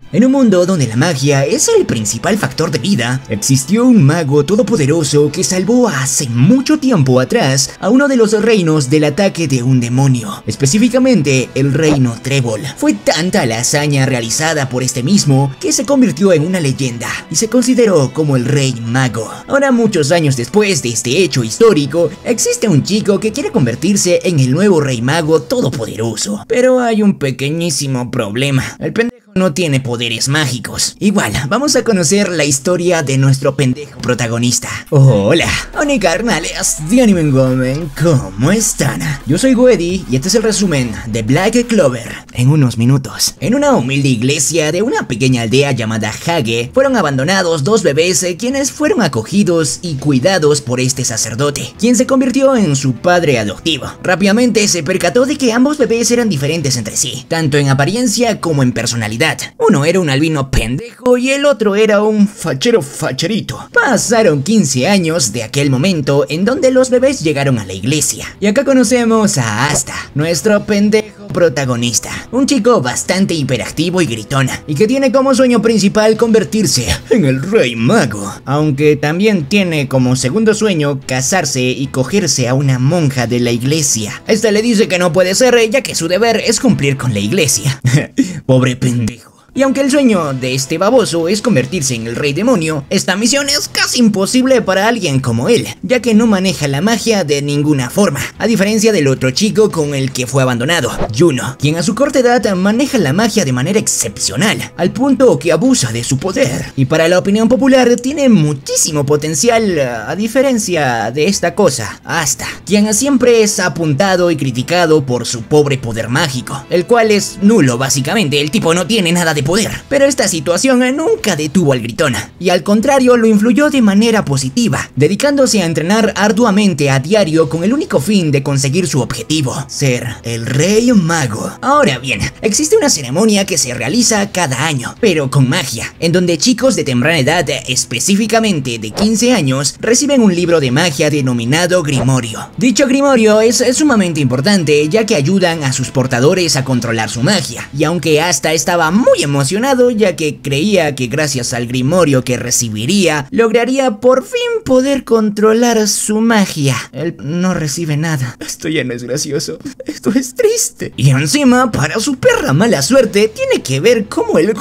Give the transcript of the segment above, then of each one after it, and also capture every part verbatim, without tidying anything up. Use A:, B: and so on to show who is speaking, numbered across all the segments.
A: En un mundo donde la magia es el principal factor de vida, existió un mago todopoderoso que salvó hace mucho tiempo atrás a uno de los reinos del ataque de un demonio, específicamente el reino Trébol. Fue tanta la hazaña realizada por este mismo que se convirtió en una leyenda y se consideró como el rey mago. Ahora, muchos años después de este hecho histórico, existe un chico que quiere convertirse en el nuevo rey mago todopoderoso, pero hay un pequeñísimo problema. El pendejo no tiene poderes mágicos. Igual, vamos a conocer la historia de nuestro pendejo protagonista. Hola, Oni carnales de Anime Gomen, ¿cómo están? Yo soy Goedi y este es el resumen de Black Clover en unos minutos. En una humilde iglesia de una pequeña aldea llamada Hage, fueron abandonados dos bebés eh, quienes fueron acogidos y cuidados por este sacerdote, quien se convirtió en su padre adoptivo. Rápidamente se percató de que ambos bebés eran diferentes entre sí, tanto en apariencia como en personalidad. Uno era un albino pendejo y el otro era un fachero facherito. Pasaron quince años de aquel momento en donde los bebés llegaron a la iglesia. Y acá conocemos a Asta, nuestro pendejo protagonista. Un chico bastante hiperactivo y gritona, y que tiene como sueño principal convertirse en el rey mago. Aunque también tiene como segundo sueño casarse y cogerse a una monja de la iglesia. Esta le dice que no puede ser, ya que su deber es cumplir con la iglesia. Pobre pendejo. Y aunque el sueño de este baboso es convertirse en el rey demonio, esta misión es casi imposible para alguien como él, ya que no maneja la magia de ninguna forma, a diferencia del otro chico con el que fue abandonado, Juno, quien a su corta edad maneja la magia de manera excepcional, al punto que abusa de su poder. Y para la opinión popular tiene muchísimo potencial, a diferencia de esta cosa, Asta, quien siempre es apuntado y criticado por su pobre poder mágico, el cual es nulo básicamente. El tipo no tiene nada de poder, pero esta situación nunca detuvo al gritón, y al contrario lo influyó de manera positiva, dedicándose a entrenar arduamente a diario con el único fin de conseguir su objetivo, ser el rey mago. Ahora bien, existe una ceremonia que se realiza cada año, pero con magia, en donde chicos de temprana edad, específicamente de quince años, reciben un libro de magia denominado Grimorio. Dicho Grimorio es sumamente importante, ya que ayudan a sus portadores a controlar su magia, y aunque Asta estaba muy emocionado, ya que creía que gracias al grimorio que recibiría, lograría por fin poder controlar su magia. Él no recibe nada. Esto ya no es gracioso, esto es triste. Y encima, para su perra mala suerte, tiene que ver cómo el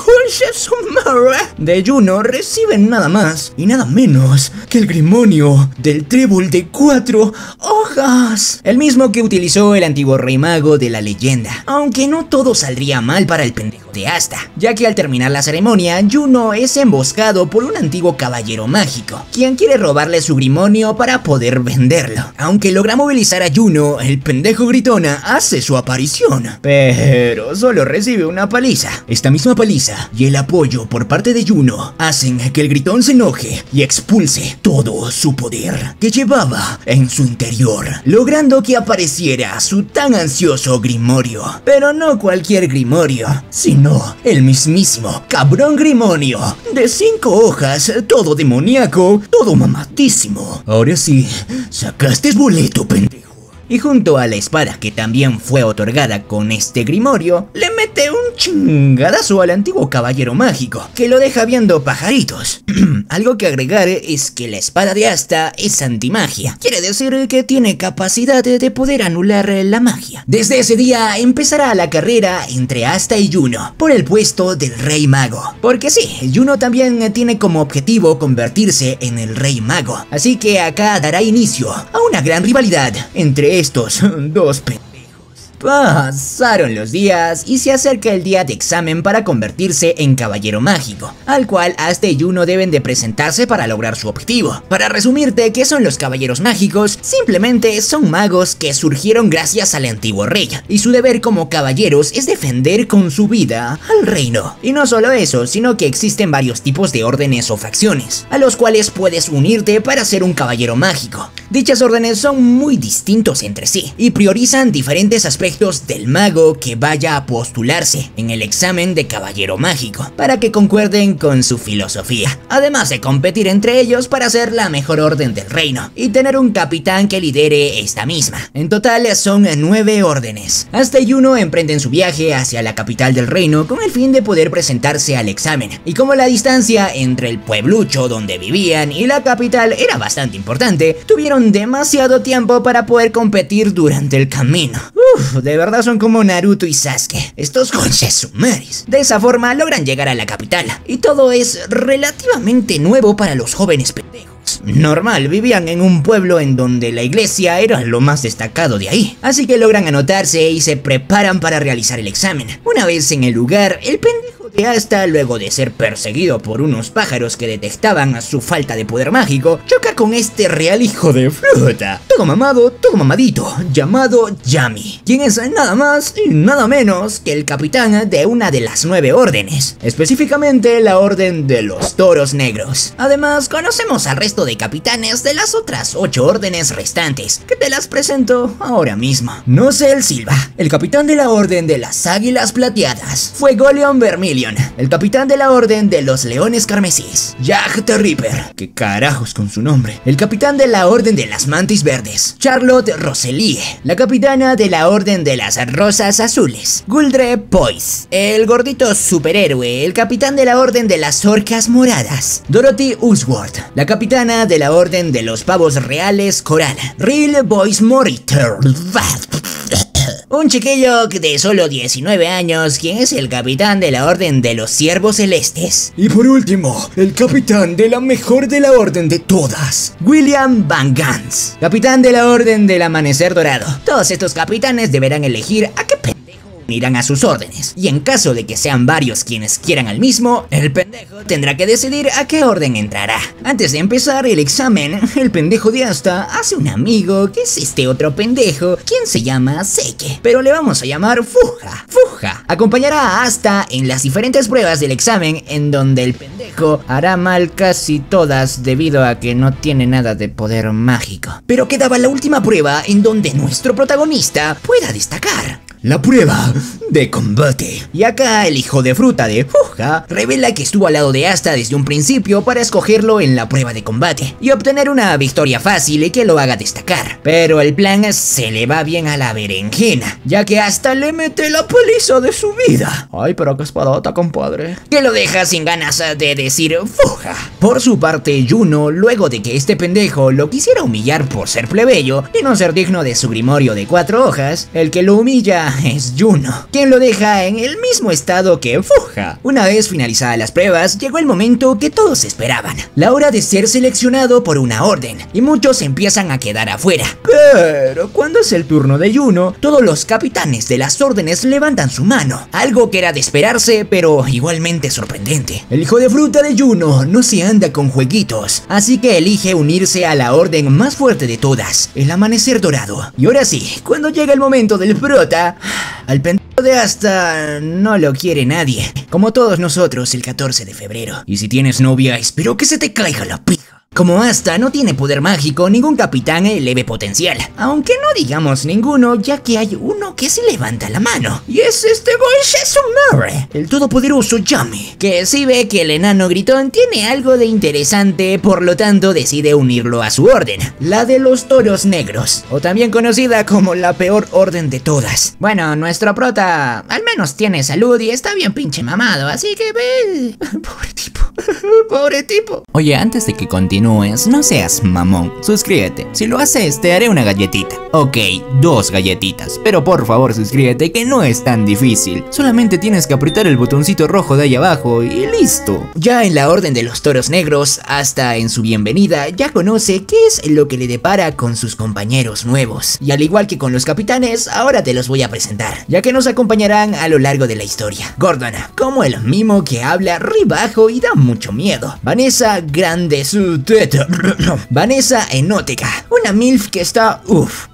A: Sumara de Juno recibe nada más y nada menos que el grimorio del trébol de cuatro hojas, el mismo que utilizó el antiguo rey mago de la leyenda. Aunque no todo saldría mal para el pendejo de Asta, ya que al terminar la ceremonia, Juno es emboscado por un antiguo caballero mágico, quien quiere robarle su grimorio para poder venderlo. Aunque logra movilizar a Juno, el pendejo gritona hace su aparición, pero solo recibe una paliza. Esta misma paliza y el apoyo por parte de Juno hacen que el gritón se enoje y expulse todo su poder que llevaba en su interior, logrando que apareciera su tan ansioso grimorio. Pero no cualquier grimorio, sino el mismísimo cabrón grimorio de cinco hojas, todo demoníaco, todo mamatísimo. Ahora sí, sacaste boleto, pendejo. Y junto a la espada que también fue otorgada con este grimorio, le mete un chingadazo al antiguo caballero mágico, que lo deja viendo pajaritos. Algo que agregar es que la espada de Asta es antimagia, quiere decir que tiene capacidad de poder anular la magia. Desde ese día empezará la carrera entre Asta y Juno por el puesto del rey mago, porque sí, Juno también tiene como objetivo convertirse en el rey mago, así que acá dará inicio a una gran rivalidad entre estos dos pendejos. Pasaron los días y se acerca el día de examen para convertirse en caballero mágico, al cual Asta y Juno deben de presentarse para lograr su objetivo. Para resumirte, ¿qué son los caballeros mágicos? Simplemente son magos que surgieron gracias al antiguo rey, y su deber como caballeros es defender con su vida al reino. Y no solo eso, sino que existen varios tipos de órdenes o facciones, a los cuales puedes unirte para ser un caballero mágico. Dichas órdenes son muy distintos entre sí, y priorizan diferentes aspectos aspectos del mago que vaya a postularse en el examen de caballero mágico, para que concuerden con su filosofía, además de competir entre ellos para ser la mejor orden del reino y tener un capitán que lidere esta misma. En total son nueve órdenes. Asta y Juno emprenden su viaje hacia la capital del reino con el fin de poder presentarse al examen, y como la distancia entre el pueblucho donde vivían y la capital era bastante importante, tuvieron demasiado tiempo para poder competir durante el camino. Uff, de verdad son como Naruto y Sasuke, estos conches sumaris. De esa forma logran llegar a la capital, y todo es relativamente nuevo para los jóvenes pendejos. Normal, vivían en un pueblo en donde la iglesia era lo más destacado de ahí, así que logran anotarse y se preparan para realizar el examen. Una vez en el lugar, el pendejo de Asta, luego de ser perseguido por unos pájaros que detectaban su falta de poder mágico, choca con este real hijo de fruta, todo mamado, todo mamadito, llamado Yami, quien es nada más y nada menos que el capitán de una de las nueve órdenes, específicamente la orden de los toros negros. Además, conocemos al resto de capitanes de las otras ocho órdenes restantes, que te las presento ahora mismo. Nosel Silva, el capitán de la orden de las águilas plateadas. Fuegoleon Vermilion, el capitán de la orden de los leones carmesís. Jack the Ripper, que carajos con su nombre, el capitán de la orden de las mantis verdes. Charlotte Roselie, la capitana de la orden de las rosas azules. Guldre Poise, el gordito superhéroe, el capitán de la orden de las orcas moradas. Dorothy Usworth, la capitana de la orden de los pavos reales coral. Real Boys Moritor, un chiquillo de solo diecinueve años, quien es el capitán de la orden de los ciervos celestes. Y por último, el capitán de la mejor de la orden de todas, William Van Gans, capitán de la orden del amanecer dorado. Todos estos capitanes deberán elegir a qué pendejo irán a sus órdenes, y en caso de que sean varios quienes quieran al mismo, el pendejo tendrá que decidir a qué orden entrará. Antes de empezar el examen, el pendejo de Asta hace un amigo, que es este otro pendejo, quien se llama Seke, pero le vamos a llamar Fuja. Fuja acompañará a Asta en las diferentes pruebas del examen, en donde el pendejo hará mal casi todas debido a que no tiene nada de poder mágico. Pero quedaba la última prueba en donde nuestro protagonista pueda destacar: la prueba de combate. Y acá el hijo de fruta de Fuja revela que estuvo al lado de Asta desde un principio para escogerlo en la prueba de combate y obtener una victoria fácil y que lo haga destacar. Pero el plan se le va bien a la berenjena, ya que Asta le mete la paliza de su vida. Ay, pero qué espadota, compadre. Que lo deja sin ganas de decir Fuja. Por su parte, Juno, luego de que este pendejo lo quisiera humillar por ser plebeyo y no ser digno de su grimorio de cuatro hojas, el que lo humilla es Juno, quien lo deja en el mismo estado que Fuja. Una vez finalizadas las pruebas, llegó el momento que todos esperaban, la hora de ser seleccionado por una orden, y muchos empiezan a quedar afuera. Pero cuando es el turno de Juno, todos los capitanes de las órdenes levantan su mano, algo que era de esperarse, pero igualmente sorprendente. El hijo de fruta de Juno no se anda con jueguitos, así que elige unirse a la orden más fuerte de todas, el amanecer dorado. Y ahora sí, cuando llega el momento del prota, al pendejo de Asta no lo quiere nadie, como todos nosotros el catorce de febrero. Y si tienes novia, espero que se te caiga la pija. Como Asta no tiene poder mágico, ningún capitán le ve potencial, aunque no digamos ninguno, ya que hay uno que se levanta la mano, y es este Boishesumare, el todopoderoso Yami, que si ve que el enano gritón tiene algo de interesante, por lo tanto decide unirlo a su orden, la de los toros negros, o también conocida como la peor orden de todas. Bueno, nuestro prota al menos tiene salud y está bien pinche mamado, así que ve... Pobre tipo, pobre tipo. Oye, antes de que continúe, no seas mamón, suscríbete. Si lo haces, te haré una galletita. Ok, dos galletitas, pero por favor suscríbete, que no es tan difícil. Solamente tienes que apretar el botoncito rojo de ahí abajo y listo. Ya en la orden de los toros negros, hasta en su bienvenida, ya conoce qué es lo que le depara con sus compañeros nuevos. Y al igual que con los capitanes, ahora te los voy a presentar, ya que nos acompañarán a lo largo de la historia. Gordon, como el mimo que habla ribajo y da mucho miedo. Vanessa Grande su Vanessa Enótica, una milf que está uff.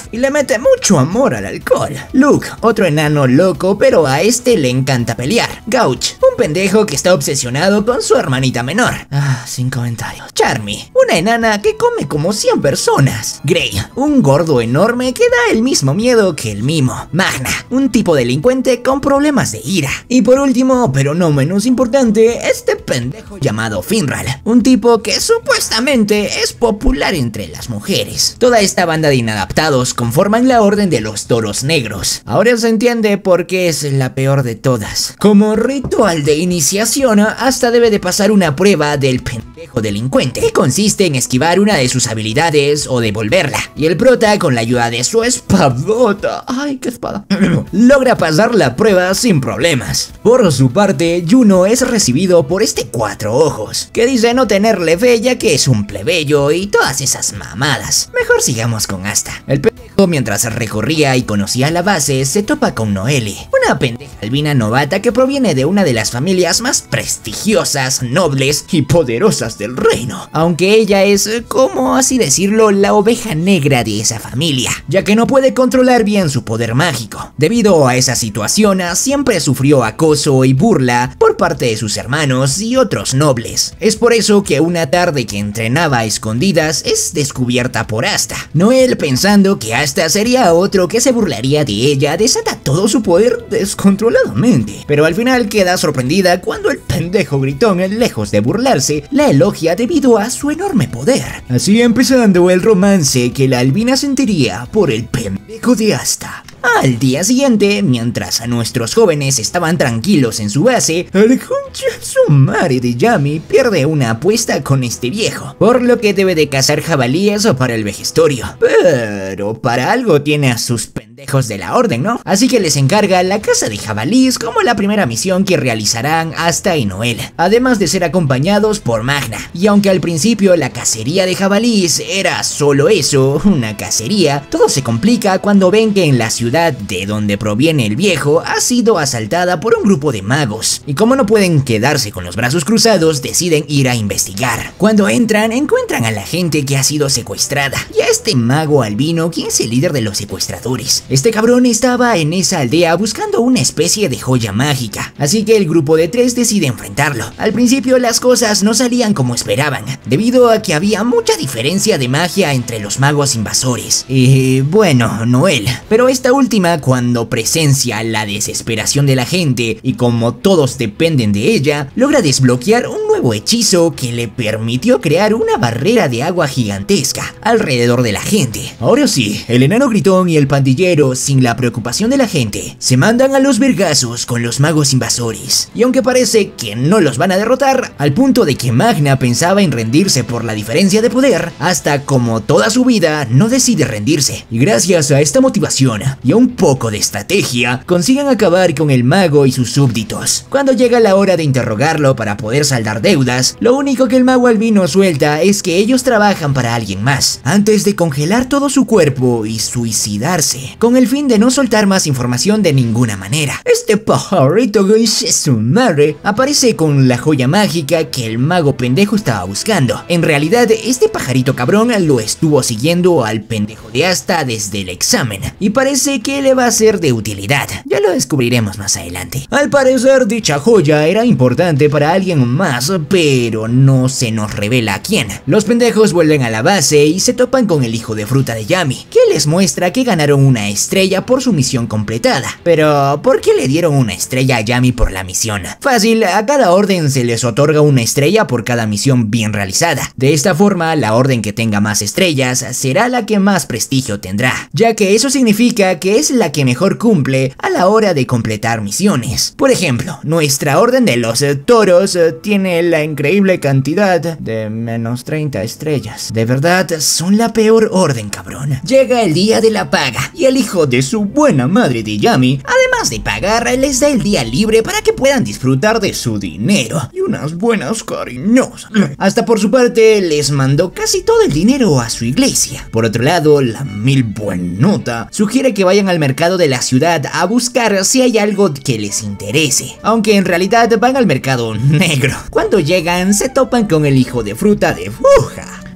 A: y le mete mucho amor al alcohol. Luke, otro enano loco, pero a este le encanta pelear. Gouch, un pendejo que está obsesionado con su hermanita menor. Ah, sin comentarios. Charmy, una enana que come como cien personas. Grey, un gordo enorme que da el mismo miedo que el mimo. Magna, un tipo delincuente con problemas de ira. Y por último, pero no menos importante, este pendejo llamado Finral, un tipo que supuestamente es popular entre las mujeres. Toda esta banda de inadaptados conforman la Orden de los Toros Negros. Ahora se entiende por qué es la peor de todas. Como ritual de iniciación, hasta debe de pasar una prueba del pendejo delincuente, que consiste en esquivar una de sus habilidades o devolverla. Y el prota, con la ayuda de su espadota, ay, qué espada, logra pasar la prueba sin problemas. Por su parte, Juno es recibido por este Cuatro Ojos, que dice no tenerle fe ya que es un plebeyo y todas esas mamadas. Mejor sigamos con Asta. El pendejo, mientras recorría y conocía la base, se topa con Noelle, una pendeja albina novata que proviene de una de las familias más prestigiosas, nobles y poderosas del reino. Aunque ella es, como así decirlo, la oveja negra de esa familia, ya que no puede controlar bien su poder mágico. Debido a esa situación, siempre sufrió acoso y burla por parte de sus hermanos y otros nobles. Es por eso que una tarde que entrenaba a escondidas es descubierta por Asta. Noelle, pensando que Asta sería otro que se burlaría de ella, desata todo su poder descontroladamente, pero al final queda sorprendida cuando el pendejo gritón, lejos de burlarse, la elogia debido a su enorme poder. Así empezando el romance que la albina sentiría por el pendejo de Asta. Al día siguiente, mientras a nuestros jóvenes estaban tranquilos en su base, el concha su madre de Yami pierde una apuesta con este viejo, por lo que debe de cazar jabalíes para el vejestorio. Pero para algo tiene a sus pendejos de la orden, ¿no? Así que les encarga la caza de jabalíes como la primera misión que realizarán Asta y Noelle, además de ser acompañados por Magna. Y aunque al principio la cacería de jabalíes era solo eso, una cacería, todo se complica cuando ven que en la ciudad de donde proviene el viejo ha sido asaltada por un grupo de magos, y como no pueden quedarse con los brazos cruzados, deciden ir a investigar. Cuando entran, encuentran a la gente que ha sido secuestrada y a este mago albino, quien es el líder de los secuestradores. Este cabrón estaba en esa aldea buscando una especie de joya mágica, así que el grupo de tres decide enfrentarlo. Al principio las cosas no salían como esperaban, debido a que había mucha diferencia de magia entre los magos invasores. Y bueno, Noelle, pero esta última, cuando presencia la desesperación de la gente y como todos dependen de ella, logra desbloquear un nuevo hechizo que le permitió crear una barrera de agua gigantesca alrededor de la gente. Ahora sí, el enano gritón y el pandillero, sin la preocupación de la gente, se mandan a los vergazos con los magos invasores. Y aunque parece que no los van a derrotar, al punto de que Magna pensaba en rendirse por la diferencia de poder, hasta como toda su vida no decide rendirse. Y gracias a esta motivación y a un poco de estrategia, consiguen acabar con el mago y sus súbditos. Cuando llega la hora de interrogarlo para poder saldar deudas, lo único que el mago albino suelta es que ellos trabajan para alguien más, antes de congelar todo su cuerpo y suicidarse, con el fin de no soltar más información de ninguna manera. Este pajarito que es su madre aparece con la joya mágica que el mago pendejo estaba buscando. En realidad, este pajarito cabrón lo estuvo siguiendo al pendejo de Asta desde el examen, y parece que le va a ser de utilidad. Ya lo descubriremos más adelante. Al parecer, dicha joya era importante para alguien más, pero no se nos revela a quién. Los pendejos vuelven a la base y se topan con el hijo de fruta de Yami, que les muestra que ganaron una estrella por su misión completada. Pero, ¿por qué le dieron una estrella a Yami por la misión? Fácil, a cada orden se les otorga una estrella por cada misión bien realizada. De esta forma, la orden que tenga más estrellas será la que más prestigio tendrá, ya que eso significa que es la que mejor cumple a la hora de completar misiones. Por ejemplo, nuestra orden de los eh, toros eh, tiene la increíble cantidad de menos treinta estrellas. De verdad, son la peor orden, cabrón. Llega el día de la paga y el hijo de su buena madre de Yami, además de pagar, les da el día libre para que puedan disfrutar de su dinero y unas buenas cariñosas. Hasta por su parte, les mandó casi todo el dinero a su iglesia. Por otro lado, la mil buenota sugiere que vayan al mercado de la ciudad a buscar si hay algo que les interese, aunque en realidad van al mercado negro. Cuando llegan, se topan con el hijo de fruta de Fuja.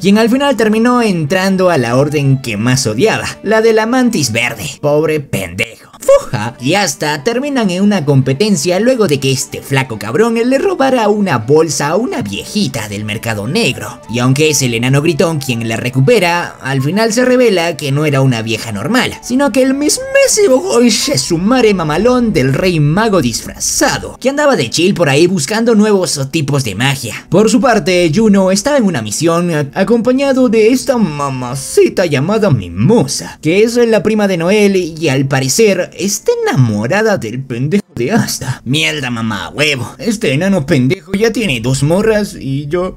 A: quien al final terminó entrando a la orden que más odiaba, la de la mantis verde. Pobre pendejo. Fuja, y hasta terminan en una competencia luego de que este flaco cabrón le robara una bolsa a una viejita del mercado negro. Y aunque es el enano gritón quien la recupera, al final se revela que no era una vieja normal, sino que el mismísimo conche su madre mamalón del rey mago disfrazado, que andaba de chill por ahí buscando nuevos tipos de magia. Por su parte, Juno estaba en una misión acompañado de esta mamacita llamada Mimosa, que es la prima de Noel y al parecer está enamorada del pendejo de Asta. Mierda, mamá, huevo. Este enano pendejo ya tiene dos morras y yo...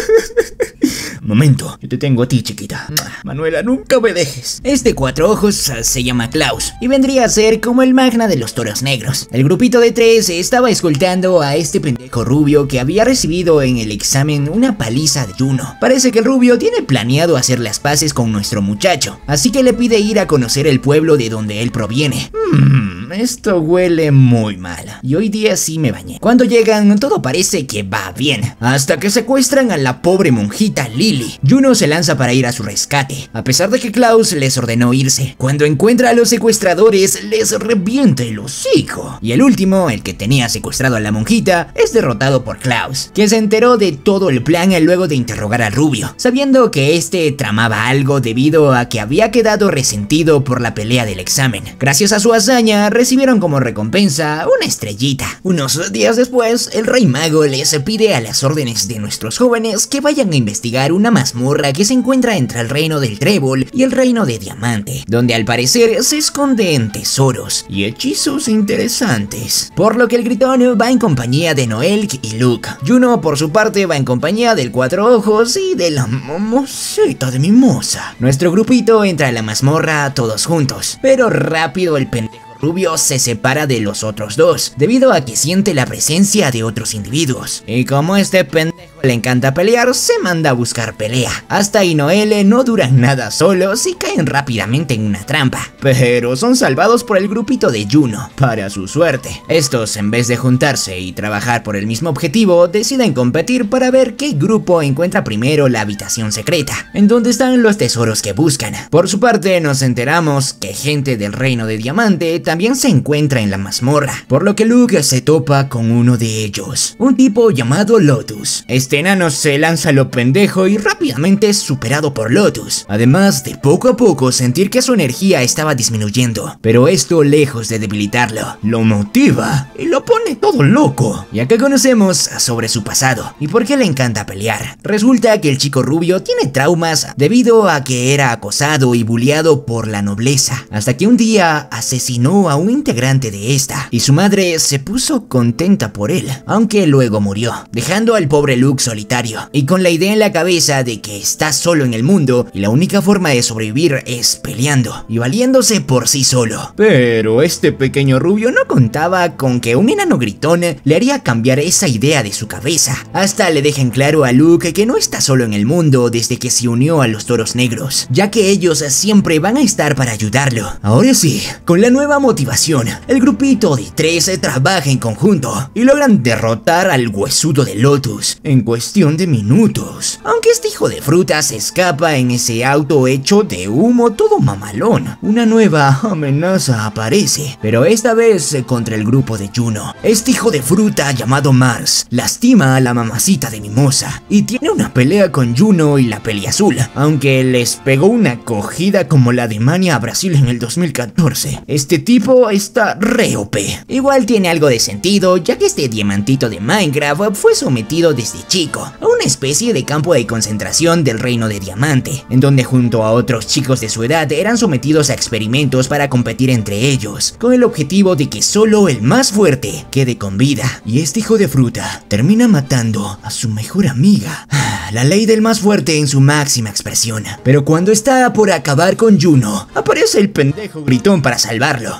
A: Momento, yo te tengo a ti, chiquita. Manuela, nunca me dejes. Este cuatro ojos se llama Klaus y vendría a ser como el magna de los toros negros. El grupito de tres estaba escoltando a este pendejo rubio que había recibido en el examen una paliza de Juno. Parece que el rubio tiene planeado hacer las paces con nuestro muchacho, así que le pide ir a conocer el pueblo de donde él proviene. Hmm, esto huele muy mal. Y hoy día sí me bañé. Cuando llegan, todo parece que va bien, hasta que secuestran a la pobre monjita Lily. Juno se lanza para ir a su rescate, a pesar de que Klaus les ordenó irse. Cuando encuentra a los secuestradores, les revienta el hocico. Y el último, el que tenía secuestrado a la monjita, es derrotado por Klaus, que se enteró de todo el plan luego de interrogar al rubio, sabiendo que este tramaba algo debido a que había quedado resentido por la pelea del examen. Gracias a su hazaña, recibieron como recompensa una estrellita. Unos días después, el rey mago les pide a las órdenes de nuestros jóvenes que vayan a investigar una mazmorra que se encuentra entre el reino del trébol y el reino de diamante, donde al parecer se esconden tesoros y hechizos interesantes, por lo que el gritón va en compañía de Noel y Luke. Juno por su parte va en compañía del cuatro ojos y de la mamacita de Mimosa. Nuestro grupito entra a la mazmorra todos juntos, pero rápido el pendejo rubio se separa de los otros dos, debido a que siente la presencia de otros individuos. Y como este pendejo le encanta pelear, se manda a buscar pelea. Asta y Noel no duran nada solos y caen rápidamente en una trampa, pero son salvados por el grupito de Juno, para su suerte. Estos, en vez de juntarse y trabajar por el mismo objetivo, deciden competir para ver qué grupo encuentra primero la habitación secreta, en donde están los tesoros que buscan. Por su parte, nos enteramos que gente del reino de diamante también se encuentra en la mazmorra, por lo que Luke se topa con uno de ellos, un tipo llamado Lotus. Este enano se lanza a lo pendejo y rápidamente es superado por Lotus, además de poco a poco sentir que su energía estaba disminuyendo, pero esto, lejos de debilitarlo, lo motiva y lo pone todo loco. Y acá conocemos sobre su pasado y por qué le encanta pelear. Resulta que el chico rubio tiene traumas debido a que era acosado y bulleado por la nobleza, hasta que un día asesinó a un integrante de esta y su madre se puso contenta por él, aunque luego murió, dejando al pobre Luke solitario y con la idea en la cabeza de que está solo en el mundo y la única forma de sobrevivir es peleando y valiéndose por sí solo. Pero este pequeño rubio no contaba con que un enano gritón le haría cambiar esa idea de su cabeza. Hasta le dejan claro a Luke que no está solo en el mundo desde que se unió a los toros negros, ya que ellos siempre van a estar para ayudarlo. Ahora sí, con la nueva motivación, el grupito de tres trabaja en conjunto y logran derrotar al huesudo de Lotus en cuestión de minutos, aunque este hijo de fruta se escapa en ese auto hecho de humo todo mamalón. Una nueva amenaza aparece, pero esta vez contra el grupo de Juno. Este hijo de fruta llamado Mars lastima a la mamacita de Mimosa y tiene una pelea con Juno y la peli azul, aunque les pegó una cogida como la de Mania a Brasil en el dos mil catorce. Este tipo está re O P. Igual tiene algo de sentido, ya que este diamantito de Minecraft fue sometido desde chico a una especie de campo de concentración del reino de diamante, en donde junto a otros chicos de su edad eran sometidos a experimentos para competir entre ellos, con el objetivo de que solo el más fuerte quede con vida. Y este hijo de fruta termina matando a su mejor amiga. La ley del más fuerte en su máxima expresión. Pero cuando está por acabar con Juno, aparece el pendejo gritón para salvarlo,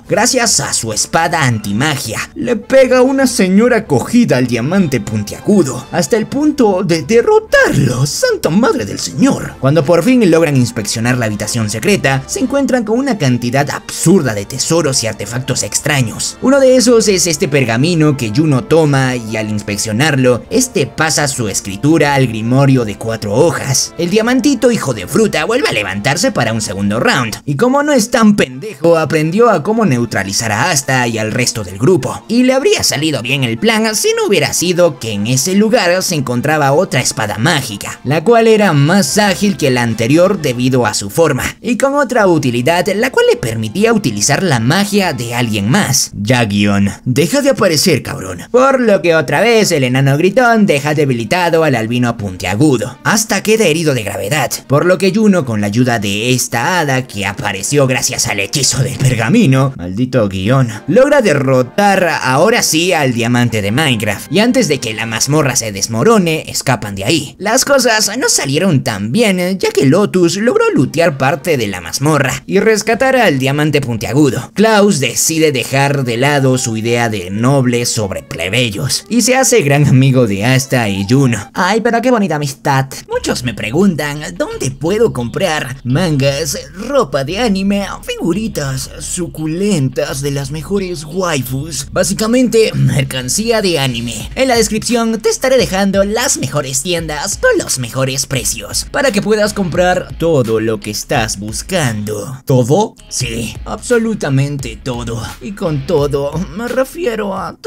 A: gracias a su espada antimagia. Le pega una señora cogida al diamante puntiagudo, hasta el punto de derrotarlo, santa madre del señor. Cuando por fin logran inspeccionar la habitación secreta, se encuentran con una cantidad absurda de tesoros y artefactos extraños. Uno de esos es este pergamino que Juno toma y al inspeccionarlo, este pasa su escritura al grimorio de cuatro hojas. El diamantito hijo de fruta vuelve a levantarse para un segundo round, y como no es tan pendejo, aprendió a cómo neutralizar a Asta y al resto del grupo. Y le habría salido bien el plan si no hubiera sido que en ese lugar se encontraba otra espada mágica, la cual era más ágil que la anterior debido a su forma, y con otra utilidad la cual le permitía utilizar la magia de alguien más. Ya guión, deja de aparecer, cabrón. Por lo que otra vez el enano gritón deja debilitado al albino puntiagudo. Asta queda herido de gravedad, por lo que Juno, con la ayuda de esta hada que apareció gracias al hechizo del pergamino, maldito guión, logra derrotar ahora sí al diamante de Minecraft, y antes de que la mazmorra se desmorone, escapan de ahí. Las cosas no salieron tan bien, ya que Lotus logró lootear parte de la mazmorra y rescatar al diamante puntiagudo. Klaus decide dejar de lado su idea de nobles sobre plebeyos y se hace gran amigo de Asta y Juno. Ay, pero qué bonita amistad. Muchos me preguntan dónde puedo comprar mangas, ropa de anime, figuritas suculentas de las mejores waifus, básicamente mercancía de anime. En la descripción te estaré dejando las mejores tiendas con los mejores precios para que puedas comprar todo lo que estás buscando. ¿Todo? Sí, absolutamente todo. Y con todo me refiero a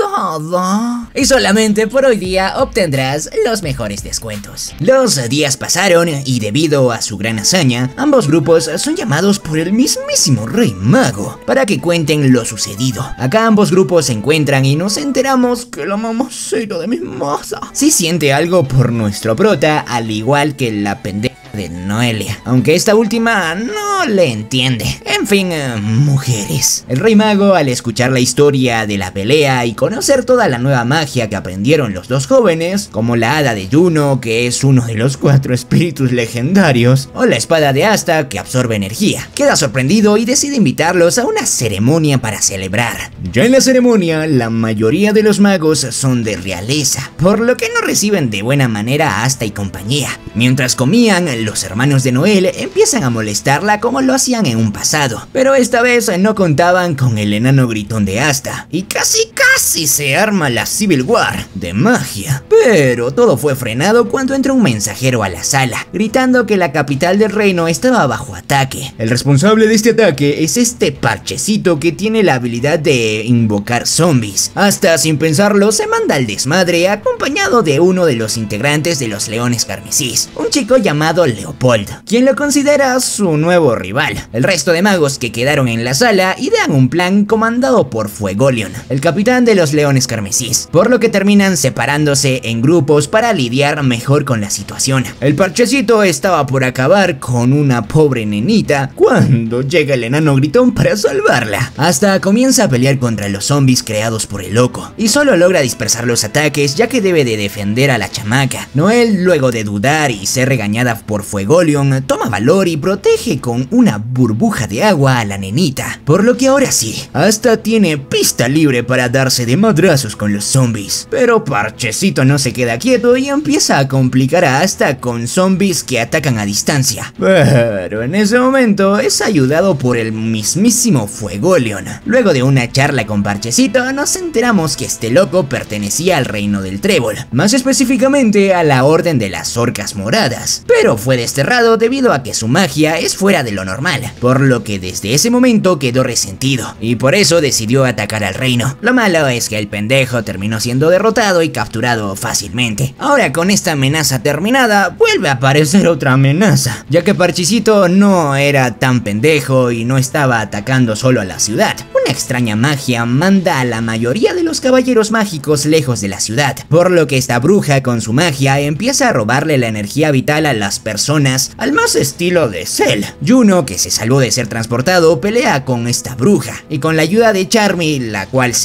A: todo. Y solamente por hoy día obtendrás los mejores descuentos. Los días pasaron y debido a su gran hazaña, ambos grupos son llamados por el mismísimo Rey Mago para que cuenten lo sucedido. Acá ambos grupos se encuentran y nos enteramos que la mamacita de mi moza sí siente algo por nuestro prota, al igual que la pendeja de Noelia, aunque esta última no le entiende. En fin, uh, mujeres. El Rey Mago, al escuchar la historia de la pelea y conocer toda la nueva magia que aprendieron los dos jóvenes, como la hada de Juno, que es uno de los cuatro espíritus legendarios, o la espada de Asta, que absorbe energía, queda sorprendido y decide invitarlos a una ceremonia para celebrar. Ya en la ceremonia, la mayoría de los magos son de realeza, por lo que no reciben de buena manera a Asta y compañía. Mientras comían, los hermanos de Noel empiezan a molestarla como lo hacían en un pasado, pero esta vez no contaban con el enano gritón de Asta, y casi casi se arma la Civil War de magia. Pero todo fue frenado cuando entra un mensajero a la sala, gritando que la capital del reino estaba bajo ataque. El responsable de este ataque es este parchecito que tiene la habilidad de invocar zombies. Asta, sin pensarlo, se manda al desmadre acompañado de uno de los integrantes de los Leones Carmesís, un chico llamado Leopold, quien lo considera su nuevo rival. El resto de magos que quedaron en la sala idean un plan comandado por Fuegolion, el capitán de los Leones Carmesís, por lo que terminan separándose en grupos para lidiar mejor con la situación. El parchecito estaba por acabar con una pobre nenita cuando llega el enano gritón para salvarla. Hasta comienza a pelear contra los zombies creados por el loco y solo logra dispersar los ataques, ya que debe de defender a la chamaca. Noel, luego de dudar y ser regañada por Fuegolion, toma valor y protege con una burbuja de agua a la nenita, por lo que ahora sí, Asta tiene pista libre para darse de madrazos con los zombies. Pero Parchecito no se queda quieto y empieza a complicar a Asta con zombies que atacan a distancia. Pero en ese momento es ayudado por el mismísimo Fuegolion. Luego de una charla con Parchecito, nos enteramos que este loco pertenecía al reino del trébol, más específicamente a la orden de las orcas moradas, pero fue desterrado debido a que su magia es fuera de lo normal, por lo que desde ese momento quedó resentido y por eso decidió atacar al reino. Lo malo es que el pendejo terminó siendo derrotado y capturado fácilmente. Ahora, con esta amenaza terminada, vuelve a aparecer otra amenaza, ya que Parchecito no era tan pendejo y no estaba atacando solo a la ciudad. Una extraña magia manda a la mayoría de los caballeros mágicos lejos de la ciudad, por lo que esta bruja con su magia empieza a robarle la energía vital a las personas al más estilo de Cell. Juno, que se salvó de ser transportado, pelea con esta bruja y con la ayuda de Charmy, la cual se vio amenazada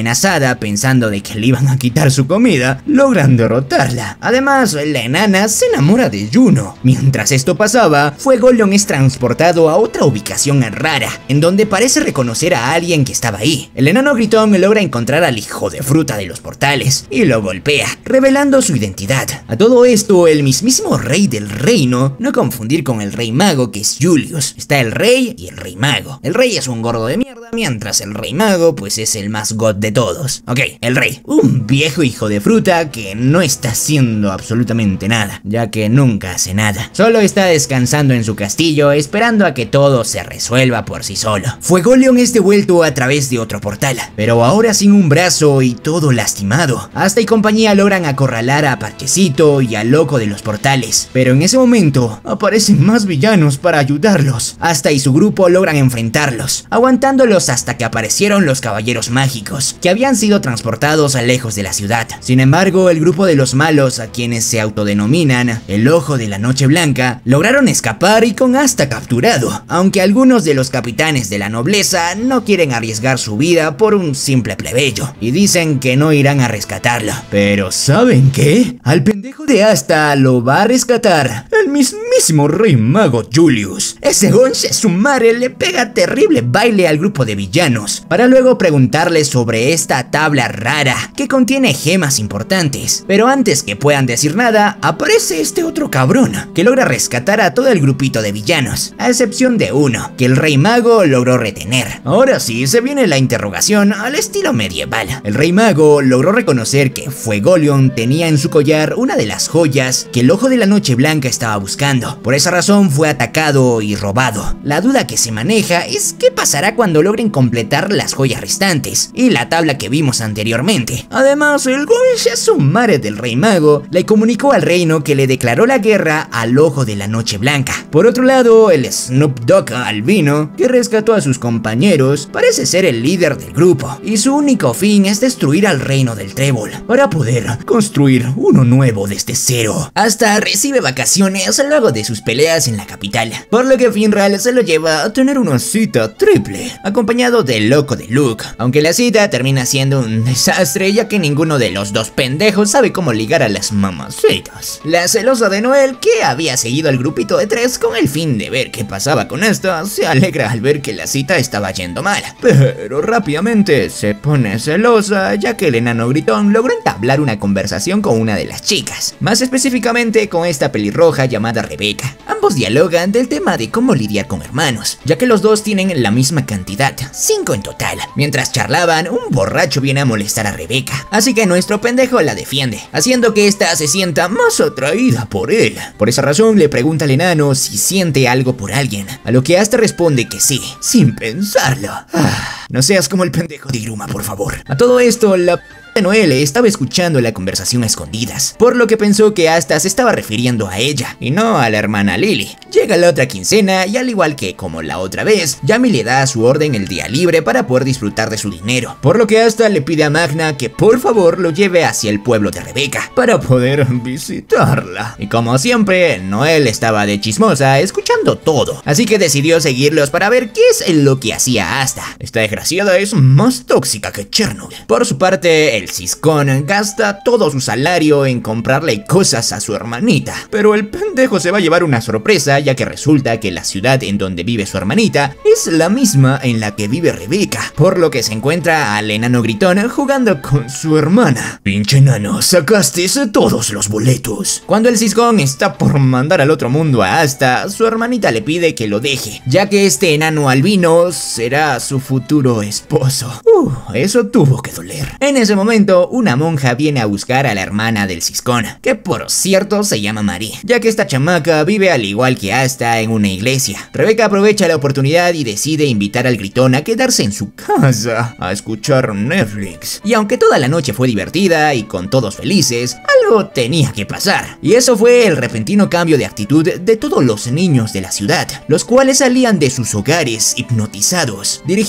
A: amenazada pensando de que le iban a quitar su comida, logran derrotarla. Además, la enana se enamora de Juno. Mientras esto pasaba, Fuegolion es transportado a otra ubicación rara, en donde parece reconocer a alguien que estaba ahí. El enano gritón logra encontrar al hijo de fruta de los portales y lo golpea, revelando su identidad. A todo esto, el mismísimo rey del reino, no confundir con el rey mago que es Julius, está el rey y el rey mago. El rey es un gordo de mierda, mientras el rey mago pues es el más god de todos. Ok, el rey, un viejo hijo de fruta que no está haciendo absolutamente nada, ya que nunca hace nada. Solo está descansando en su castillo esperando a que todo se resuelva por sí solo. Fuegolion es devuelto a través de otro portal, pero ahora sin un brazo y todo lastimado. Asta y compañía logran acorralar a Parchecito y al loco de los portales, pero en ese momento aparecen más villanos para ayudarlos. Asta y su grupo logran enfrentarlos, aguantándolos hasta que aparecieron los caballeros mágicos, que habían sido transportados a lejos de la ciudad. Sin embargo, el grupo de los malos, a quienes se autodenominan el Ojo de la Noche Blanca, lograron escapar y con Asta capturado, aunque algunos de los capitanes de la nobleza no quieren arriesgar su vida por un simple plebeyo, y dicen que no irán a rescatarlo. Pero ¿saben qué? Al pendejo de Asta lo va a rescatar el mismísimo rey mago Julius. Ese once su madre le pega terrible baile al grupo de villanos, para luego preguntarles sobre esta tabla rara que contiene gemas importantes. Pero antes que puedan decir nada, aparece este otro cabrón, que logra rescatar a todo el grupito de villanos, a excepción de uno, que el rey mago logró retener. Ahora sí, se viene la interrogación al estilo medieval. El rey mago logró reconocer que Fuegolion tenía en su collar una de las joyas que el Ojo de la Noche Blanca estaba buscando. Por esa razón fue atacado y robado. La duda que se maneja es qué pasará cuando logren completar las joyas restantes y la tabla que vimos anteriormente. Además, el Gonja Sumare del rey mago le comunicó al reino que le declaró la guerra al Ojo de la Noche Blanca. Por otro lado, el Snoop Dogg albino, que rescató a sus compañeros, parece ser el líder del grupo, y su único fin es destruir al reino del Trébol, para poder construir uno nuevo desde cero. Hasta recibe vacaciones luego de sus peleas en la capital, por lo que Finral se lo lleva a tener una cita triple, acompañado del loco de Luke, aunque la cita termina siendo un desastre ya que ninguno de los dos pendejos sabe cómo ligar a las mamacitas. La celosa de Noel, que había seguido al grupito de tres con el fin de ver qué pasaba con esta, se alegra al ver que la cita estaba yendo mal, pero rápidamente se pone celosa ya que el enano gritón logró entablar una conversación con una de las chicas, más específicamente con esta pelirroja llamada Rebeca. Ambos dialogan del tema de cómo lidiar con hermanos, ya que los dos tienen la misma cantidad, cinco en total. Mientras charlaban, un borracho viene a molestar a Rebeca, así que nuestro pendejo la defiende, haciendo que ésta se sienta más atraída por él. Por esa razón le pregunta al enano si siente algo por alguien, a lo que hasta responde que sí, sin pensarlo. Ah, no seas como el pendejo de Iruma, por favor. A todo esto, la de Noel estaba escuchando la conversación a escondidas, por lo que pensó que Asta se estaba refiriendo a ella y no a la hermana Lily. Llega la otra quincena y al igual que como la otra vez, Yami le da a su orden el día libre para poder disfrutar de su dinero, por lo que Asta le pide a Magna que por favor lo lleve hacia el pueblo de Rebeca para poder visitarla. Y como siempre, Noel estaba de chismosa escuchando todo, así que decidió seguirlos para ver qué es lo que hacía Asta. Esta desgraciada es más tóxica que Chernobyl. Por su parte, el El Ciscón gasta todo su salario en comprarle cosas a su hermanita, pero el pendejo se va a llevar una sorpresa ya que resulta que la ciudad en donde vive su hermanita es la misma en la que vive Rebeca, por lo que se encuentra al enano gritón jugando con su hermana. Pinche enano, sacaste todos los boletos. Cuando el Ciscón está por mandar al otro mundo a Asta, su hermanita le pide que lo deje, ya que este enano albino será su futuro esposo. Uh, eso tuvo que doler. En ese momento, una monja viene a buscar a la hermana del Ciscón, que por cierto se llama Marie, ya que esta chamaca vive al igual que Asta en una iglesia. Rebeca aprovecha la oportunidad y decide invitar al gritón a quedarse en su casa a escuchar Netflix. Y aunque toda la noche fue divertida y con todos felices, algo tenía que pasar. Y eso fue el repentino cambio de actitud de todos los niños de la ciudad, los cuales salían de sus hogares hipnotizados, dirigiéndose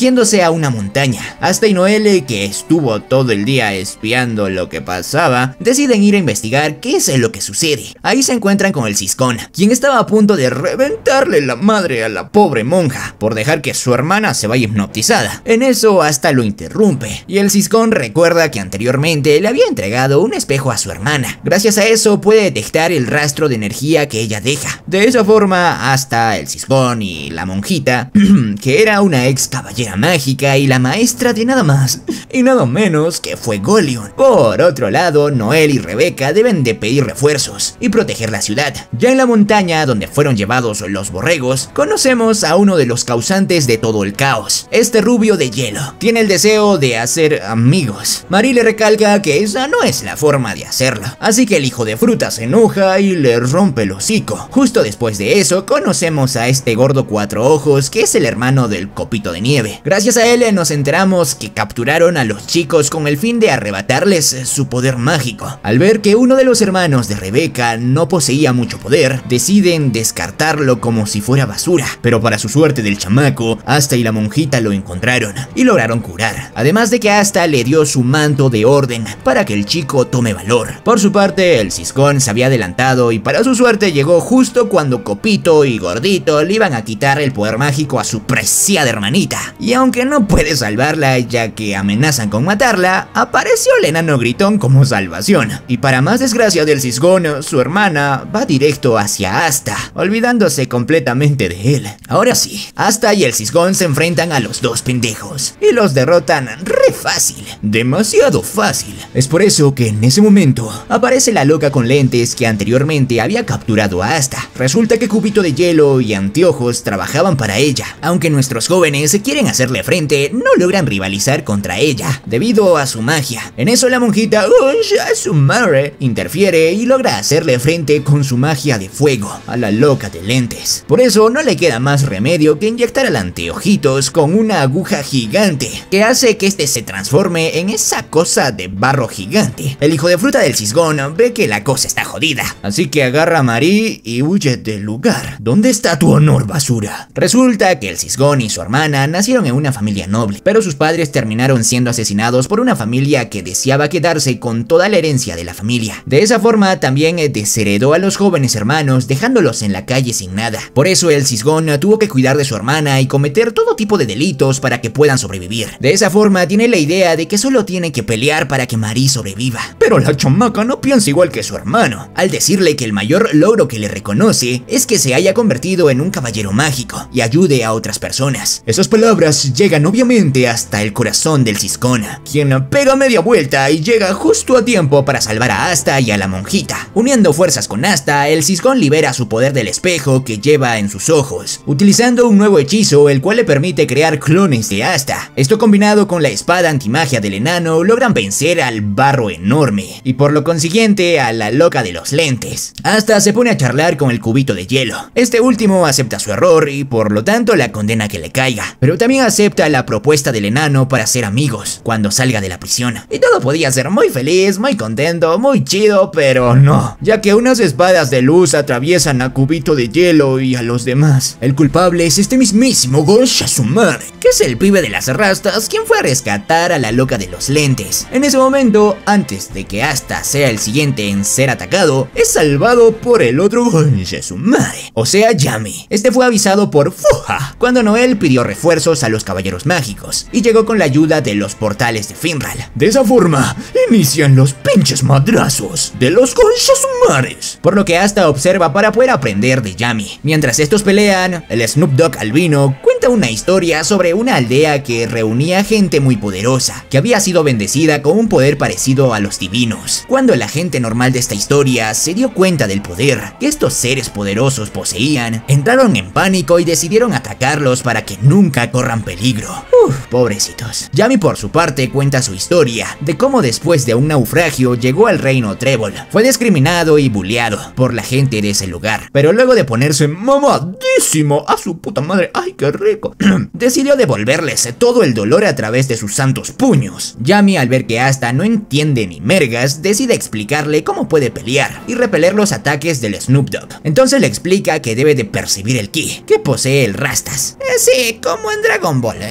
A: a una montaña. Asta y Noel, que estuvo todo el día espiando lo que pasaba, deciden ir a investigar qué es lo que sucede. Ahí se encuentran con el Ciscón, quien estaba a punto de reventarle la madre a la pobre monja por dejar que su hermana se vaya hipnotizada. En eso Asta lo interrumpe y el Ciscón recuerda que anteriormente le había entregado un espejo a su hermana. Gracias a eso puede detectar el rastro de energía que ella deja. De esa forma Asta, el Ciscón y la monjita, que era una ex caballera mágica y la maestra de nada más y nada menos que Fuegolion. Por otro lado, Noel y Rebeca deben de pedir refuerzos y proteger la ciudad. Ya en la montaña donde fueron llevados los borregos, conocemos a uno de los causantes de todo el caos. Este rubio de hielo tiene el deseo de hacer amigos. Marie le recalca que esa no es la forma de hacerlo, así que el hijo de fruta se enoja y le rompe el hocico. Justo después de eso conocemos a este gordo cuatro ojos que es el hermano del copito de nieve. Gracias a él nos enteramos que capturaron a los chicos con el fin de arrebatarles su poder mágico. Al ver que uno de los hermanos de Rebeca no poseía mucho poder, deciden descartarlo como si fuera basura, pero para su suerte del chamaco, Asta y la monjita lo encontraron y lograron curar, además de que Asta le dio su manto de orden para que el chico tome valor. Por su parte, el Ciscón se había adelantado y para su suerte llegó justo cuando Copito y Gordito le iban a quitar el poder mágico a su preciada hermanita, y aunque no puede salvarla ya que amenazan con matarla, apareció el enano gritón como salvación, y para más desgracia del Ciscón, su hermana va directo hacia Asta, olvidándose completamente de él. Ahora sí, Asta y el Ciscón se enfrentan a los dos pendejos y los derrotan re fácil, demasiado fácil. Es por eso que en ese momento aparece la loca con lentes que anteriormente había capturado a Asta. Resulta que Cubito de Hielo y Anteojos trabajaban para ella, aunque nuestros jóvenes quieren hacerle frente, no logran rivalizar contra ella debido a su magia. En eso la monjita, ¡oh, ya su madre!, interfiere y logra hacerle frente con su magia de fuego a la loca de lentes. Por eso no le queda más remedio que inyectar al Anteojitos con una aguja gigante que hace que este se transforme en esa cosa de barro gigante. El hijo de fruta del Ciscón ve que la cosa está jodida, así que agarra a Marie y huye del lugar. ¿Dónde está tu honor, basura? Resulta que el Ciscón y su hermana nacieron en una familia noble, pero sus padres terminaron siendo asesinados por una familia que deseaba quedarse con toda la herencia de la familia. De esa forma también desheredó a los jóvenes hermanos, dejándolos en la calle sin nada. Por eso el Ciscón tuvo que cuidar de su hermana y cometer todo tipo de delitos para que puedan sobrevivir. De esa forma tiene la idea de que solo tiene que pelear para que Marie sobreviva. Pero la chamaca no piensa igual que su hermano, al decirle que el mayor logro que le reconoce es que se haya convertido en un caballero mágico y ayude a otras personas. Esas palabras llegan obviamente hasta el corazón del Ciscón, quien pega media vuelta y llega justo a tiempo para salvar a Asta y a la monjita. Uniendo fuerzas con Asta, el Ciscón libera su poder del espejo que lleva en sus ojos, utilizando un nuevo hechizo el cual le permite crear clones de Asta. Esto combinado con la espada antimagia del enano logran vencer al barro enorme y por lo consiguiente a la loca de los lentes. Asta se pone a charlar con el Cubito de Hielo. Este último acepta su error y por lo tanto la condena que le caiga, pero también acepta la propuesta del enano para ser amigos cuando salga de la prisión. Y todo podía ser muy feliz, muy contento, muy chido, pero no, ya que unas espadas de luz atraviesan a Cubito de Hielo y a los demás. El culpable es este mismísimo Goshasumare, que es el pibe de las rastas quien fue a rescatar a la loca de los lentes. En ese momento, antes de que Asta sea el siguiente en ser atacado, es salvado por el otro Goshasumare, o sea Yami. Este fue avisado por Fuha cuando Noel pidió refuerzos a los caballeros mágicos y llegó con la ayuda de los portales de Finral. De esa forma, inician los pinches madrazos de los Goshasumares, por lo que Asta observa para poder aprender de Yami. Mientras estos pelean, el Snoop Dogg albino cuenta una historia sobre una aldea que reunía gente muy poderosa, que había sido bendecida con un poder parecido a los divinos. Cuando la gente normal de esta historia se dio cuenta del poder que estos seres poderosos poseían, entraron en pánico y decidieron atacarlos para que nunca corran peligro. Uf, pobrecitos. Yami por su parte cuenta su historia de cómo después de un naufragio llegó al reino Trébol. Fue discriminado y bulleado por la gente de ese lugar, pero luego de ponerse mamadísimo a su puta madre, ay qué rico, decidió devolverles todo el dolor a través de sus santos puños. Yami, al ver que Asta no entiende ni mergas, decide explicarle cómo puede pelear y repeler los ataques del Snoop Dogg. Entonces le explica que debe de percibir el ki que posee el Rastas. Eh, sí, como en Dragon Ball,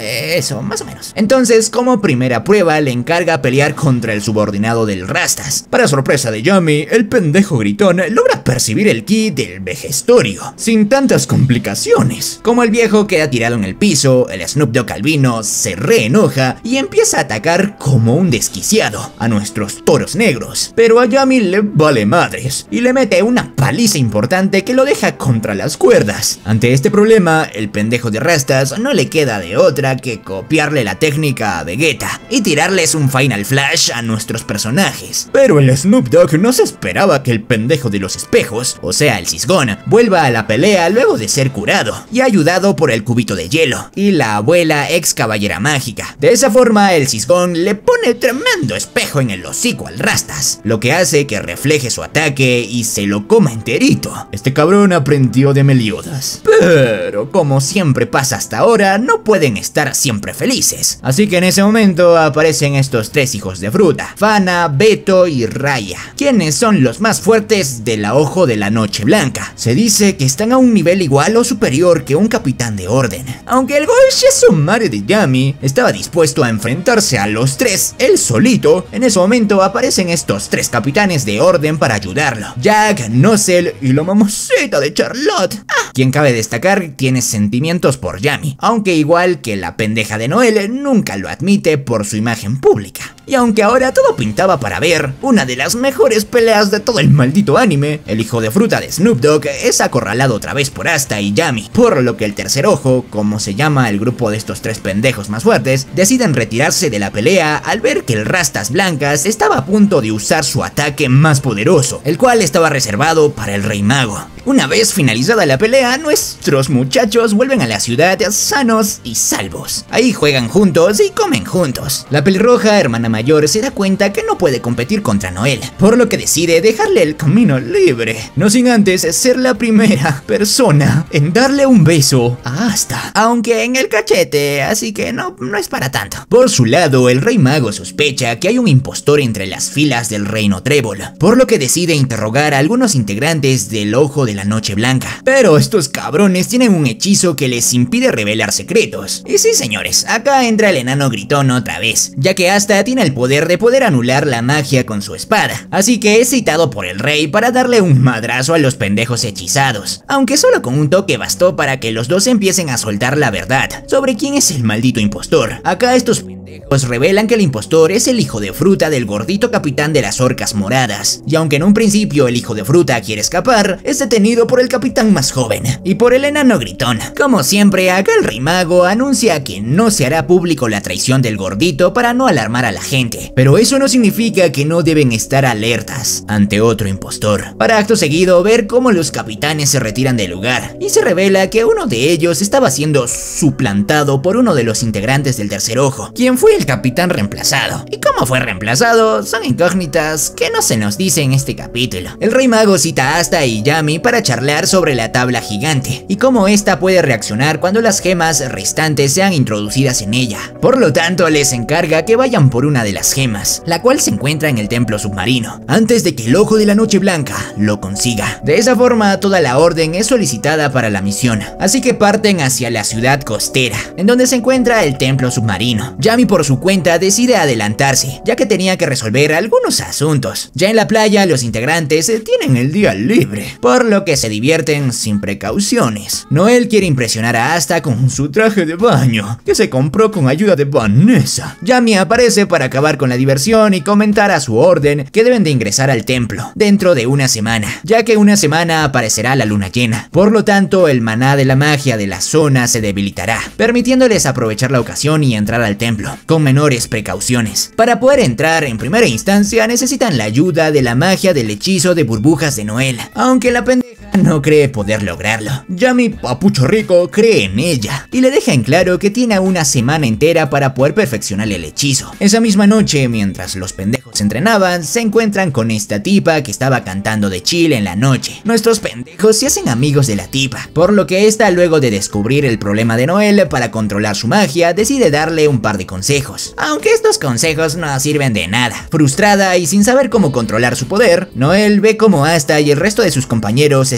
A: eso, más o menos. Entonces, como primera prueba, le encarga pelear contra el subordinado del Rastas. Para sorpresa de Yami, el pendejo gritón logra percibir el ki del vejestorio, sin tantas complicaciones. Como el viejo queda tirado en el piso, el Snoop Dogg albino se reenoja y empieza a atacar como un desquiciado a nuestros toros negros. Pero a Yami le vale madres y le mete una paliza importante que lo deja contra las cuerdas. Ante este problema, el pendejo de Rastas no le queda de otra que copiarle la técnica a Vegeta y tirarles un Final Flash a nuestros personajes. Pero el Snoop Dogg no se esperaba que el pendejo de los espejos, o sea el Cisgón, vuelva a la pelea luego de ser curado y ayudado por el cubito de hielo y la abuela ex caballera mágica. De esa forma, el Cisgón le pone tremendo espejo en el hocico al Rastas, lo que hace que refleje su ataque y se lo coma enterito. Este cabrón aprendió de Meliodas. Pero como siempre pasa hasta ahora, no pueden estar siempre felices. Así que en ese momento aparecen estos tres hijos de fruta, Fana, Beto y Raya, quienes son los más fuertes del Ojo de la Noche Blanca. Se dice que están a un nivel igual o superior que un capitán de orden, aunque el Goshesumare de Yami estaba dispuesto a enfrentarse a los tres él solito. En ese momento aparecen estos tres capitanes de orden para ayudarlo: Jack, Nozel y la mamacita de Charlotte, ah, quien cabe destacar tiene sentimientos por Yami, aunque igual que la pendeja de Noel nunca lo admite por su imagen pública. Y aunque ahora todo pintaba para ver una de las mejores peleas de todo el maldito anime, el hijo de fruta de Snoop Dogg es acorralado otra vez por Asta y Yami, por lo que el tercer ojo, como se llama el grupo de estos tres pendejos más fuertes, deciden retirarse de la pelea al ver que el Rastas Blancas estaba a punto de usar su ataque más poderoso, el cual estaba reservado para el Rey Mago. Una vez finalizada la pelea, nuestros muchachos vuelven a la ciudad sanos y salvos. Ahí juegan juntos y comen juntos. La pelirroja hermana mayor se da cuenta que no puede competir contra Noel, por lo que decide dejarle el camino libre, no sin antes ser la primera persona en darle un beso a Asta, aunque en el cachete, así que no, no es para tanto. Por su lado, el Rey Mago sospecha que hay un impostor entre las filas del Reino Trébol, por lo que decide interrogar a algunos integrantes del Ojo de la Noche Blanca. Pero estos cabrones tienen un hechizo que les impide revelar secretos. Y sí, señores, acá entra el enano gritón otra vez, ya que Asta tiene el poder de poder anular la magia con su espada, así que es citado por el rey para darle un madrazo a los pendejos hechizados, aunque solo con un toque bastó para que los dos empiecen a soltar la verdad sobre quién es el maldito impostor. Acá estos pendejos revelan que el impostor es el hijo de fruta del gordito capitán de las orcas moradas, y aunque en un principio el hijo de fruta quiere escapar, es detenido por el capitán más joven y por el enano gritón. Como siempre, acá el Rey Mago anuncia que no se hará público la traición del gordito para no alarmar a la gente, pero eso no significa que no deben estar alertas ante otro impostor. Para acto seguido ver cómo los capitanes se retiran del lugar y se revela que uno de ellos estaba siendo suplantado por uno de los integrantes del tercer ojo, quien fue el capitán reemplazado. Y cómo fue reemplazado son incógnitas que no se nos dice en este capítulo. El Rey Mago cita a Asta y Yami para charlar sobre la tabla gigante y cómo esta puede reaccionar cuando las gemas restantes sean introducidas en ella. Por lo tanto, les encarga que vayan por una de las gemas, la cual se encuentra en el templo submarino, antes de que el Ojo de la Noche Blanca lo consiga. De esa forma, toda la orden es solicitada para la misión, así que parten hacia la ciudad costera, en donde se encuentra el templo submarino. Yami por su cuenta decide adelantarse, ya que tenía que resolver algunos asuntos. Ya en la playa, los integrantes tienen el día libre, por lo que se divierten sin precauciones. Noel quiere impresionar a Asta con su traje de baño, que se compró con ayuda de Vanessa. Yami aparece para acabar con la diversión y comentar a su orden que deben de ingresar al templo dentro de una semana, ya que una semana aparecerá la luna llena. Por lo tanto, el maná de la magia de la zona se debilitará, permitiéndoles aprovechar la ocasión y entrar al templo con menores precauciones. Para poder entrar en primera instancia necesitan la ayuda de la magia del hechizo de burbujas de Noel, aunque la pendeja no cree poder lograrlo. Yami, papucho rico, cree en ella y le deja en claro que tiene una semana entera para poder perfeccionar el hechizo. Esa misma noche, mientras los pendejos entrenaban, se encuentran con esta tipa que estaba cantando de chill en la noche. Nuestros pendejos se hacen amigos de la tipa, por lo que esta, luego de descubrir el problema de Noel para controlar su magia, decide darle un par de consejos, aunque estos consejos no sirven de nada. Frustrada y sin saber cómo controlar su poder, Noel ve como Asta y el resto de sus compañeros están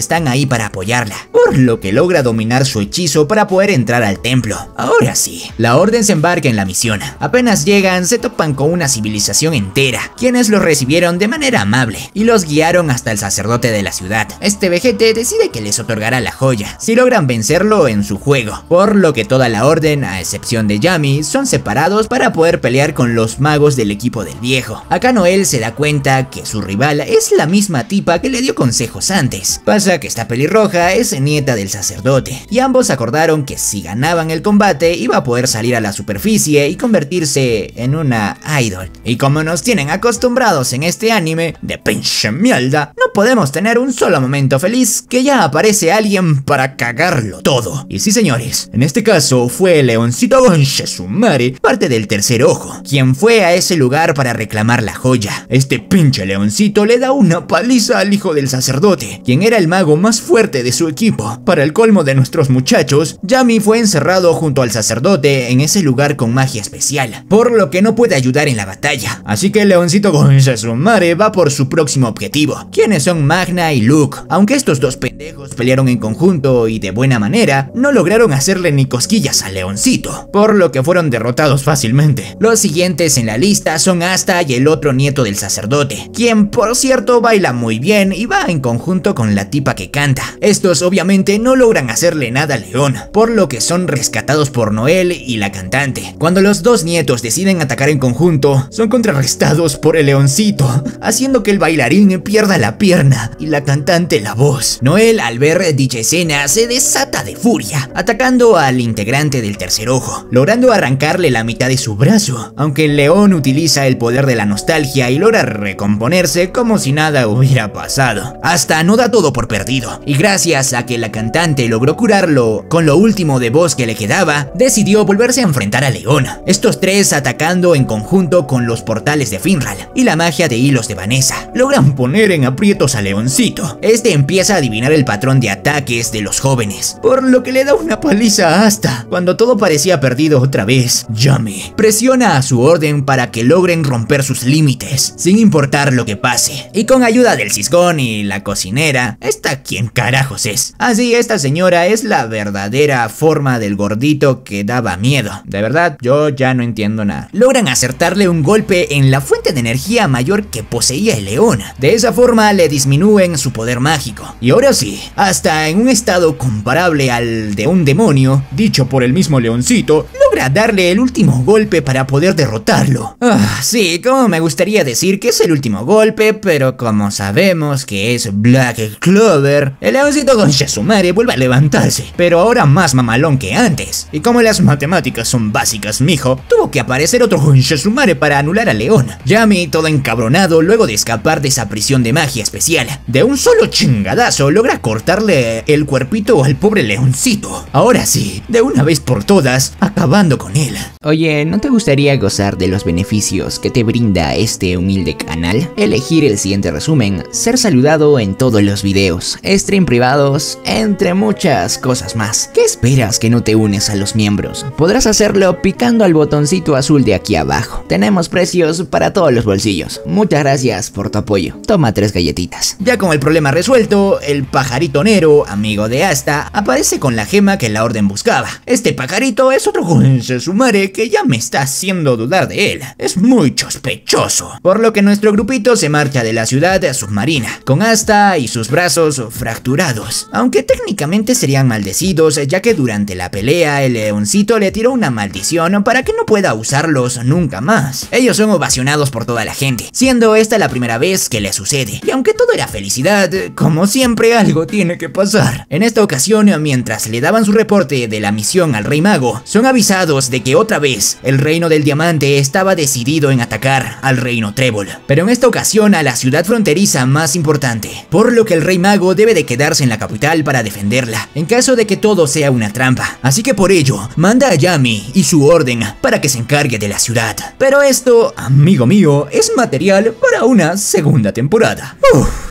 A: están ahí para apoyarla, por lo que logra dominar su hechizo para poder entrar al templo. Ahora sí, la orden se embarca en la misión. Apenas llegan, se topan con una civilización entera, quienes los recibieron de manera amable y los guiaron hasta el sacerdote de la ciudad. Este vejete decide que les otorgará la joya si logran vencerlo en su juego, por lo que toda la orden, a excepción de Yami, son separados para poder pelear con los magos del equipo del viejo. Acá Noel se da cuenta que su rival es la misma tipa que le dio consejos antes. Pasa que esta pelirroja es nieta del sacerdote, y ambos acordaron que si ganaban el combate iba a poder salir a la superficie y convertirse en una idol. Y como nos tienen acostumbrados en este anime de pinche mierda, no podemos tener un solo momento feliz que ya aparece alguien para cagarlo todo. Y sí, señores, en este caso fue Leoncito Gonchesumare, parte del Tercer Ojo, quien fue a ese lugar para reclamar la joya. Este pinche leoncito le da una paliza al hijo del sacerdote, quien era el mago más fuerte de su equipo. Para el colmo de nuestros muchachos, Yami fue encerrado junto al sacerdote en ese lugar con magia especial, por lo que no puede ayudar en la batalla. Así que Leoncito Gonchesumare va por su próximo objetivo, quienes son Magna y Luke. Aunque estos dos pendejos pelearon en conjunto y de buena manera, no lograron hacerle ni cosquillas a Leoncito, por lo que fueron derrotados fácilmente. Los siguientes en la lista son Asta y el otro nieto del sacerdote, quien por cierto baila muy bien y va en conjunto con la tipa que canta. Estos obviamente no logran hacerle nada a León, por lo que son rescatados por Noel y la cantante. Cuando los dos nietos deciden atacar en conjunto, son contrarrestados por el leoncito, haciendo que el bailarín pierda la pierna y la cantante la voz. Noel, al ver dicha escena, se desata de furia, atacando al integrante del Tercer Ojo, logrando arrancarle la mitad de su brazo, aunque el león utiliza el poder de la nostalgia y logra recomponerse como si nada hubiera pasado. Asta no da todo por perdido, y gracias a que la cantante logró curarlo con lo último de voz que le quedaba, decidió volverse a enfrentar a León. Estos tres, atacando en conjunto con los portales de Finral y la magia de hilos de Vanessa, logran poner en aprietos a Leoncito. Este empieza a adivinar el patrón de ataques de los jóvenes, por lo que le da una paliza a Asta. Cuando todo parecía perdido otra vez, Yami presiona a su orden para que logren romper sus límites, sin importar lo que pase. Y con ayuda del cisgón y la cocinera, ¿esta quién carajos es? Así, esta señora es la verdadera forma del gordito que daba miedo. De verdad, yo ya no entiendo nada. Logran acertarle un golpe en la fuente de energía mayor que poseía el león. De esa forma le disminúen su poder mágico. Y ahora sí, hasta en un estado comparable al de un demonio, dicho por el mismo leoncito, logra darle el último golpe para poder derrotarlo. Ah, sí, como me gustaría decir que es el último golpe, pero como sabemos que es Black Clover, el leoncito Gonchesumare vuelve a levantarse, pero ahora más mamalón que antes. Y como las matemáticas son básicas, mijo, tuvo que aparecer otro Gonchesumare para anular a León. Yami, todo encabronado luego de escapar de esa prisión de magia especial, de un solo chingadazo logra cortarle el cuerpito al pobre leoncito. Ahora sí, de una vez por todas, acabando con él.
B: Oye, ¿no te gustaría gozar de los beneficios que te brinda este humilde canal? Elegir el siguiente resumen, ser saludado en todos los videos, stream privados, entre muchas cosas más. ¿Qué esperas que no te unes a los miembros? Podrás hacerlo picando al botoncito azul de aquí abajo. Tenemos precios para todos los bolsillos. Muchas gracias por tu apoyo. Toma tres galletitas.
A: Ya con el problema resuelto, el pajarito Nero, amigo de Asta, aparece con la gema que la orden buscaba. Este pajarito es otro Gonchesumare que ya me está haciendo dudar de él. Es muy sospechoso. Por lo que nuestro grupito se marcha de la ciudad submarina, con Asta y sus brazos fracturados. Aunque técnicamente serían maldecidos, ya que durante la pelea el leoncito le tiró una maldición para que no pueda usarlos nunca más. Ellos son ovacionados por toda la gente, siendo esta la primera vez que le sucede. Y aunque todo era felicidad, como siempre algo tiene que pasar. En esta ocasión, mientras le daban su reporte de la misión al Rey Mago, son avisados de que otra vez el Reino del Diamante estaba decidido en atacar al Reino Trébol, pero en esta ocasión a la ciudad fronteriza más importante, por lo que el Rey Mago debe de quedarse en la capital para defenderla, en caso de que todo sea una trampa. Así que por ello, manda a Yami y su orden para que se encargue de la ciudad. Pero esto, amigo mío, es material para una segunda temporada. Uf.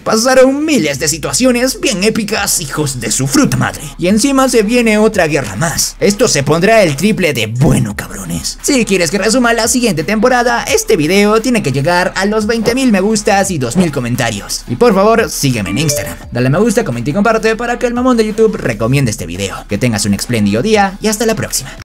A: Pasaron miles de situaciones bien épicas, hijos de su fruta madre. Y encima se viene otra guerra más. Esto se pondrá el triple de bueno, cabrones. Si quieres que resuma la siguiente temporada, este video tiene que llegar a los veinte mil me gustas y dos mil comentarios. Y por favor, sígueme en Instagram. Dale me gusta, comenta y comparte para que el mamón de YouTube recomiende este video. Que tengas un espléndido día y hasta la próxima.